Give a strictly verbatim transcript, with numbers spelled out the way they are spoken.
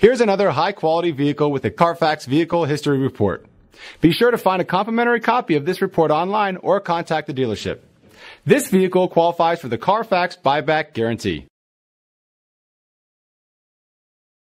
Here's another high-quality vehicle with a Carfax Vehicle History Report. Be sure to find a complimentary copy of this report online or contact the dealership. This vehicle qualifies for the Carfax Buyback Guarantee.